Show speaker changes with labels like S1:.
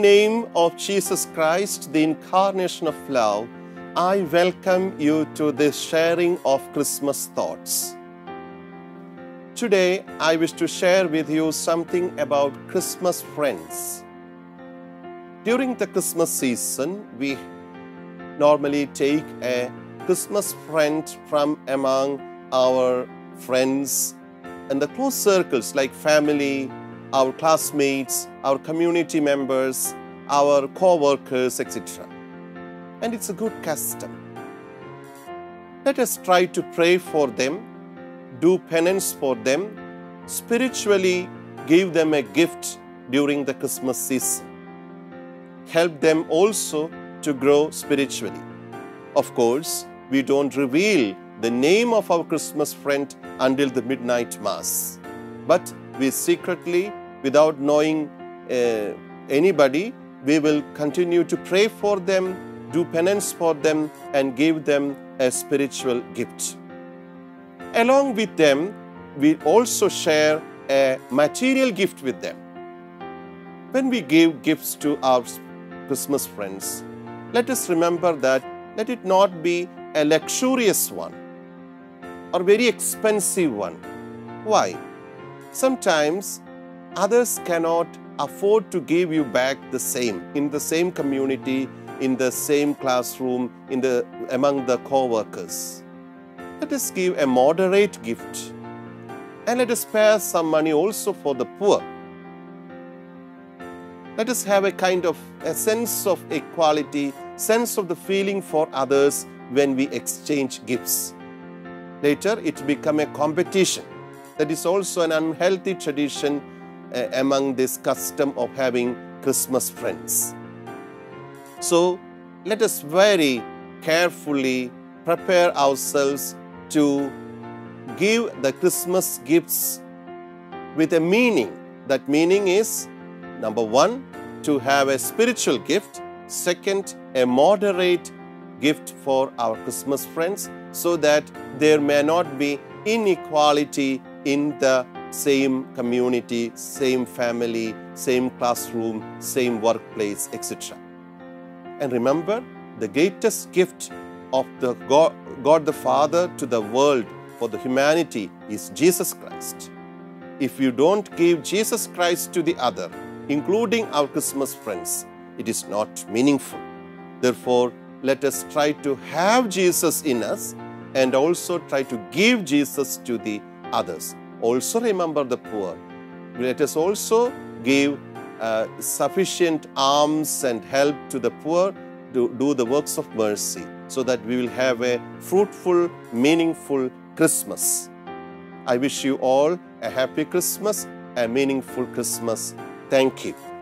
S1: name of Jesus Christ, the incarnation of love, I welcome you to this sharing of Christmas thoughts. Today, I wish to share with you something about Christmas friends. During the Christmas season, we normally take a Christmas friend from among our friends and the close circles like family, our classmates, our community members, our co-workers, etc. And it's a good custom. Let us try to pray for them, do penance for them, spiritually give them a gift during the Christmas season. Help them also to grow spiritually. Of course, we don't reveal the name of our Christmas friend until the midnight mass. But we secretly, without knowing anybody, we will continue to pray for them, do penance for them, and give them a spiritual gift. Along with them, we also share a material gift with them. When we give gifts to our Christmas friends, let us remember that let it not be a luxurious one or very expensive one. Why? Sometimes others cannot afford to give you back the same, in the same community, in the same classroom, among the co-workers. Let us give a moderate gift and let us spare some money also for the poor. Let us have a sense of equality, sense of the feeling for others when we exchange gifts. Later, it becomes a competition. That is also an unhealthy tradition among this custom of having Christmas friends. So, let us very carefully prepare ourselves to give the Christmas gifts with a meaning. That meaning is, number one, to have a spiritual gift. Second, a moderate gift for our Christmas friends so that there may not be inequality in the same community, same family, same classroom, same workplace, etc. And remember, the greatest gift of the God the Father to the world for the humanity is Jesus Christ. If you don't give Jesus Christ to the other, including our Christmas friends, it is not meaningful. Therefore, let us try to have Jesus in us and also try to give Jesus to the others. Also remember the poor. Let us also give sufficient alms and help to the poor, to do the works of mercy, so that we will have a fruitful, meaningful Christmas. I wish you all a happy Christmas, a meaningful Christmas. Thank you.